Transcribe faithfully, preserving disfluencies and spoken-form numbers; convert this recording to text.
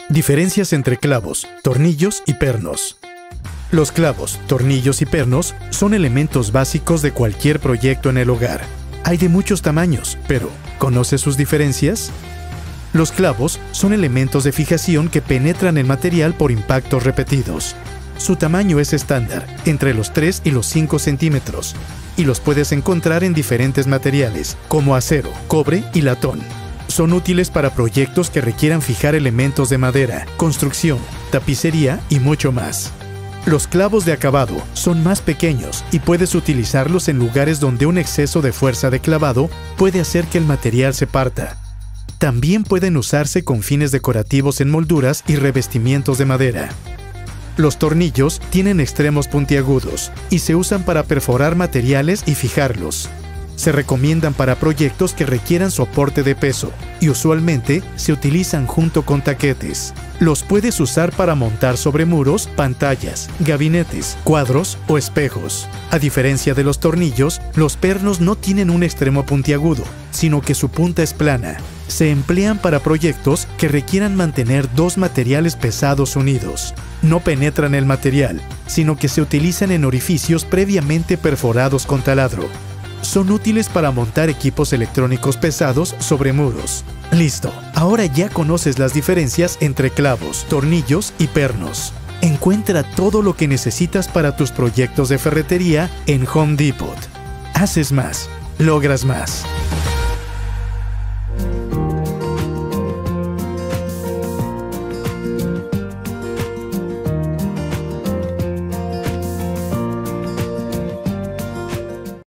Diferencias entre clavos, tornillos y pernos. Los clavos, tornillos y pernos son elementos básicos de cualquier proyecto en el hogar. Hay de muchos tamaños, pero ¿conoces sus diferencias? Los clavos son elementos de fijación que penetran el material por impactos repetidos. Su tamaño es estándar, entre los tres y los cinco centímetros, y los puedes encontrar en diferentes materiales, como acero, cobre y latón. Son útiles para proyectos que requieran fijar elementos de madera, construcción, tapicería y mucho más. Los clavos de acabado son más pequeños y puedes utilizarlos en lugares donde un exceso de fuerza de clavado puede hacer que el material se parta. También pueden usarse con fines decorativos en molduras y revestimientos de madera. Los tornillos tienen extremos puntiagudos y se usan para perforar materiales y fijarlos. Se recomiendan para proyectos que requieran soporte de peso y usualmente se utilizan junto con taquetes. Los puedes usar para montar sobre muros, pantallas, gabinetes, cuadros o espejos. A diferencia de los tornillos, los pernos no tienen un extremo puntiagudo, sino que su punta es plana. Se emplean para proyectos que requieran mantener dos materiales pesados unidos. No penetran el material, sino que se utilizan en orificios previamente perforados con taladro. Son útiles para montar equipos electrónicos pesados sobre muros. Listo, ahora ya conoces las diferencias entre clavos, tornillos y pernos. Encuentra todo lo que necesitas para tus proyectos de ferretería en Home Depot. Haces más, logras más.